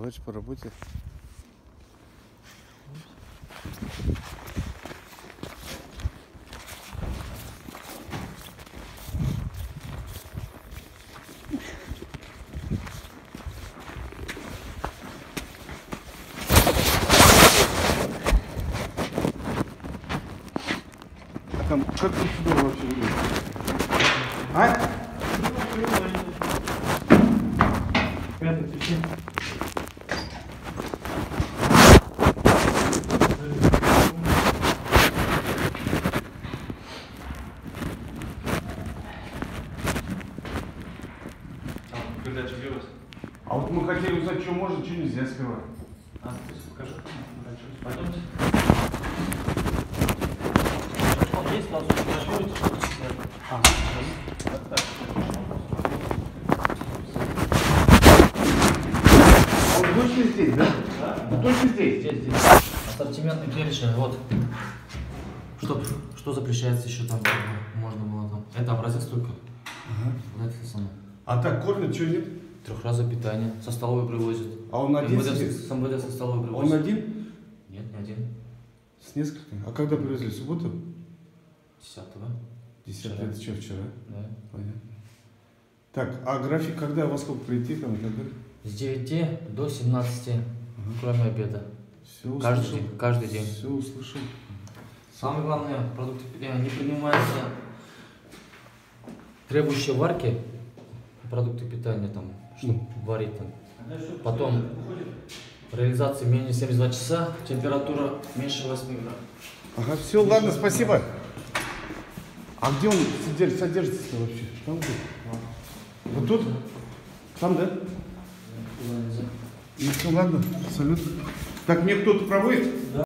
короче, по работе. Там, как процедура вообще выглядит? А? Передача где у вас? А вот мы хотели узнать, что можно, что нельзя скрывать. А, то есть покажу. Пойдемте. Есть, сразу фотографируйте. Он точно здесь, да? Да? Он точно здесь? Здесь. Ассортиментный перечень, вот. Что запрещается еще там, можно было там. Это образец только. Ага. Вот это самое. А так кормят, что нет? Трехразовое питание. Со столовой привозят. А он один МВД, сидит? с МВД со столовой Он привозят. один? Нет, не один. С несколькими? А когда привезли? В субботу? 10-го. 10 Вчера. это что, вчера? Да. Понятно. Так, а график когда, во сколько прийти там и так далее? С 9 до 17, кроме обеда. Все услышал. Каждый день. Все услышал. Самое главное, продукты питания не принимаются требующие варки, продукты питания там, чтобы варить там. Потом реализация менее 72 часа, температура меньше 8 градусов. Ага, все, ладно, спасибо. А где он содержится вообще? Там где? Вот тут? Там, да? Ну все, ладно, салют. Так, мне кто-то проводит? Да.